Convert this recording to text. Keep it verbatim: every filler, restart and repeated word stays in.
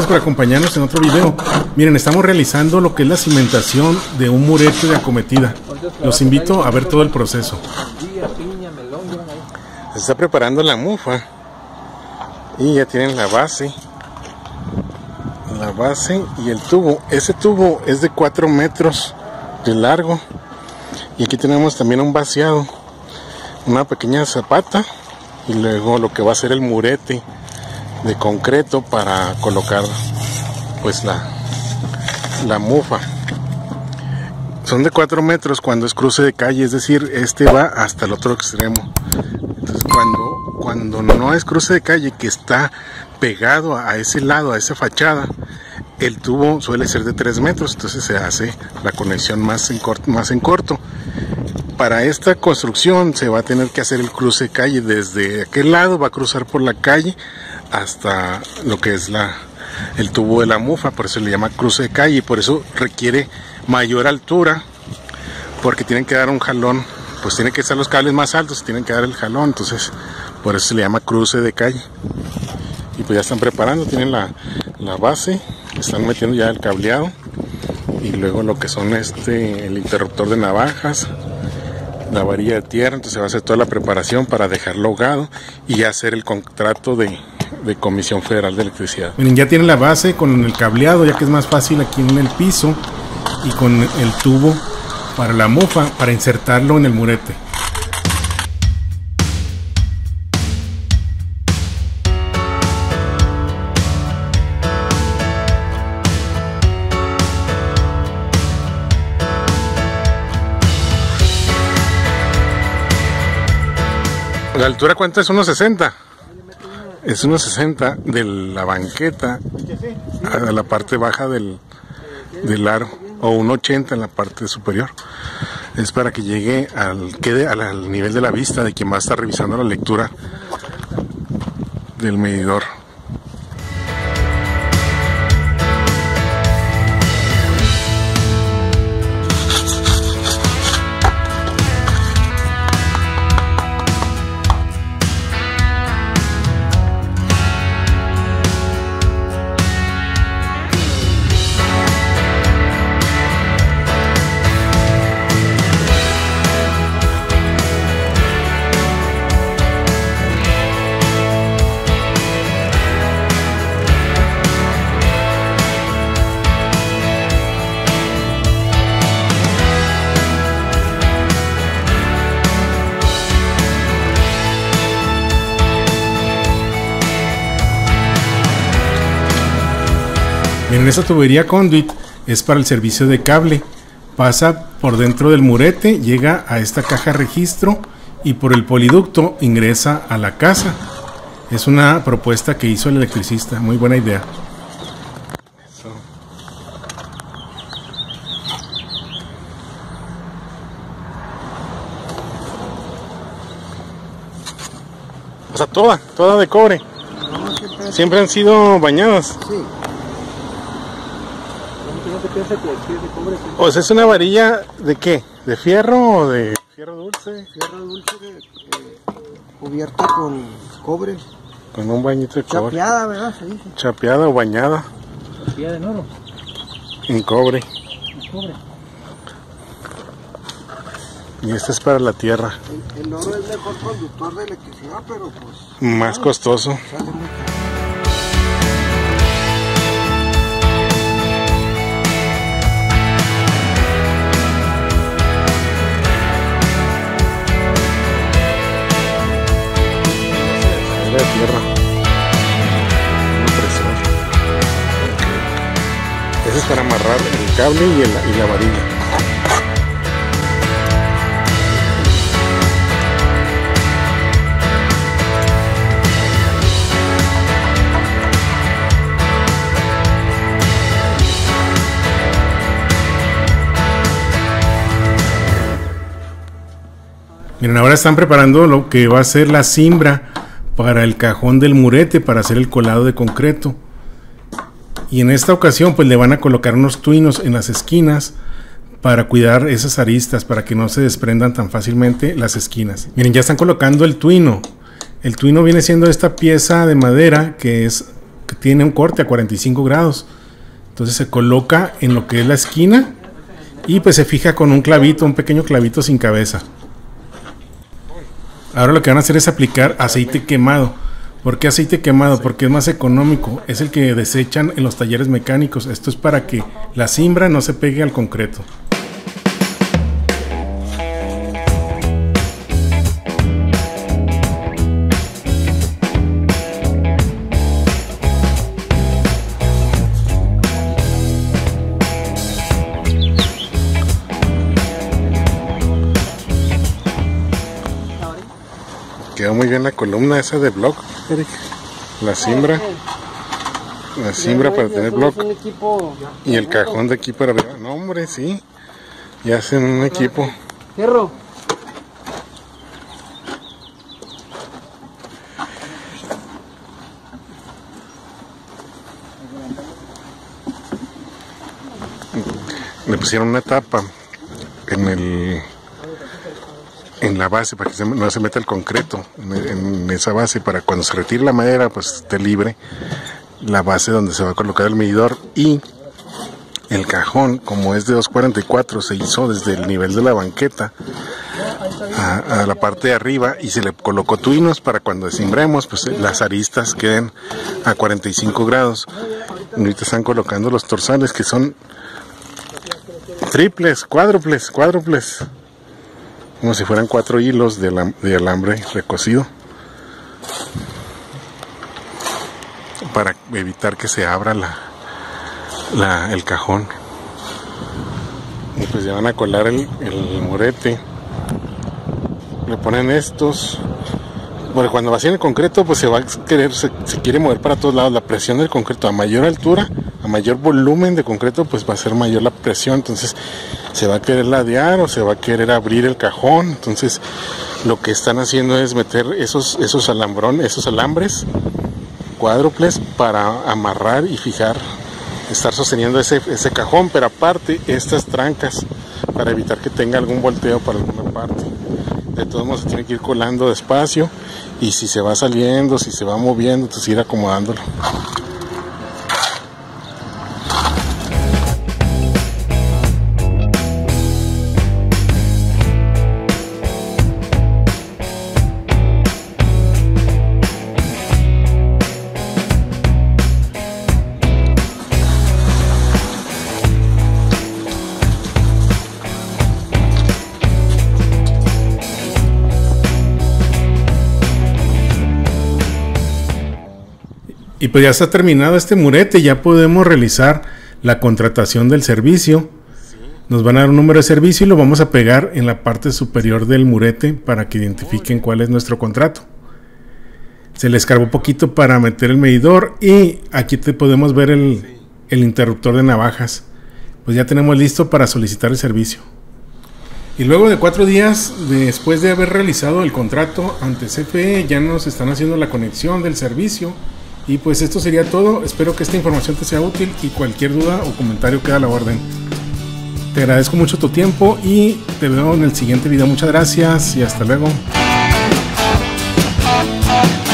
gracias por acompañarnos en otro video. Miren, estamos realizando lo que es la cimentación de un murete de acometida. Los invito a ver todo el proceso. Se está preparando la mufa y ya tienen la base. La base y el tubo. Ese tubo es de cuatro metros de largo. Y aquí tenemos también un vaciado, una pequeña zapata y luego lo que va a ser el murete de concreto para colocar pues la, la mufa. Son de cuatro metros cuando es cruce de calle, es decir, este va hasta el otro extremo. Entonces cuando, cuando no es cruce de calle, que está pegado a ese lado, a esa fachada, el tubo suele ser de tres metros, entonces se hace la conexión más en corto, más en corto. Para esta construcción se va a tener que hacer el cruce de calle. Desde aquel lado va a cruzar por la calle hasta lo que es la, el tubo de la mufa, por eso le llama cruce de calle, y por eso requiere mayor altura, porque tienen que dar un jalón, pues tienen que estar los cables más altos, tienen que dar el jalón, entonces por eso se le llama cruce de calle. Y pues ya están preparando, tienen la, la base, están metiendo ya el cableado y luego lo que son este el interruptor de navajas, la varilla de tierra. Entonces se va a hacer toda la preparación para dejarlo ahogado y ya hacer el contrato de, de Comisión Federal de Electricidad. Miren, ya tienen la base con el cableado, ya que es más fácil aquí en el piso, y con el tubo para la mufa para insertarlo en el murete. ¿La altura cuánto es? ¿uno sesenta? Es uno sesenta de la banqueta a la parte baja del, del aro, o uno ochenta en la parte superior. Es para que llegue al, quede al, al nivel de la vista de quien va a estar revisando la lectura del medidor. En esta tubería conduit es para el servicio de cable, pasa por dentro del murete, llega a esta caja registro y por el poliducto ingresa a la casa. Es una propuesta que hizo el electricista, muy buena idea. Eso. O sea, toda, toda de cobre. No, siempre, siempre han sido bañadas. Sí. Piensa que aquí es de cobre. O sea, ¿es una varilla de qué? ¿De fierro o de fierro dulce? Fierro dulce de, eh, cubierta con cobre. Con un bañito de cobre. Chapeada, ¿verdad? Se dice. Chapeada o bañada. Chapeada en oro. En cobre. En cobre. Y esta es para la tierra. El, el oro es mejor conductor de electricidad, pero pues... Más costoso. Sale muy caro. De tierra, un presor. Ese es para amarrar el cable y, el, y la varilla. Miren, ahora están preparando lo que va a ser la cimbra para el cajón del murete, para hacer el colado de concreto. Y en esta ocasión pues le van a colocar unos tuinos en las esquinas para cuidar esas aristas, para que no se desprendan tan fácilmente las esquinas. Miren, ya están colocando el tuino. El tuino viene siendo esta pieza de madera que es que tiene un corte a cuarenta y cinco grados. Entonces se coloca en lo que es la esquina y pues se fija con un clavito, un pequeño clavito sin cabeza. Ahora lo que van a hacer es aplicar aceite quemado. ¿Por qué aceite quemado? Porque es más económico, es el que desechan en los talleres mecánicos. Esto es para que la cimbra no se pegue al concreto. Quedó muy bien la columna esa de block, Eric. La cimbra. La cimbra para tener block. Y el cajón de aquí para arriba. No, hombre, sí. Ya hacen un equipo. Fierro. Le pusieron una tapa en el en la base para que se, no se meta el concreto en, en esa base, para cuando se retire la madera pues esté libre la base donde se va a colocar el medidor. Y el cajón, como es de dos cuarenta y cuatro, se hizo desde el nivel de la banqueta a, a la parte de arriba y se le colocó tuinos para cuando cimbremos pues las aristas queden a cuarenta y cinco grados. Ahorita están colocando los torsales, que son triples, cuádruples, cuádruples, como si fueran cuatro hilos de, alam de alambre recocido, para evitar que se abra la, la, el cajón. Y pues ya van a colar el, el murete. Le ponen estos. Bueno, cuando vacíen el concreto pues se va a querer, se, se quiere mover para todos lados. La presión del concreto, a mayor altura, a mayor volumen de concreto, pues va a ser mayor la presión. Entonces se va a querer ladear o se va a querer abrir el cajón. Entonces lo que están haciendo es meter esos, esos alambrones, esos alambres cuádruples para amarrar y fijar, estar sosteniendo ese, ese cajón, pero aparte estas trancas para evitar que tenga algún volteo para alguna parte. De todos modos se tiene que ir colando despacio, y si se va saliendo, si se va moviendo, entonces ir acomodándolo. Y pues ya está terminado este murete, ya podemos realizar la contratación del servicio. Nos van a dar un número de servicio y lo vamos a pegar en la parte superior del murete para que identifiquen cuál es nuestro contrato. Se le escarbó poquito para meter el medidor, y aquí te podemos ver el, el interruptor de navajas. Pues ya tenemos listo para solicitar el servicio. Y luego de cuatro días después de haber realizado el contrato ante C F E, ya nos están haciendo la conexión del servicio. Y pues esto sería todo. Espero que esta información te sea útil, y cualquier duda o comentario queda a la orden. Te agradezco mucho tu tiempo y te veo en el siguiente video. Muchas gracias y hasta luego.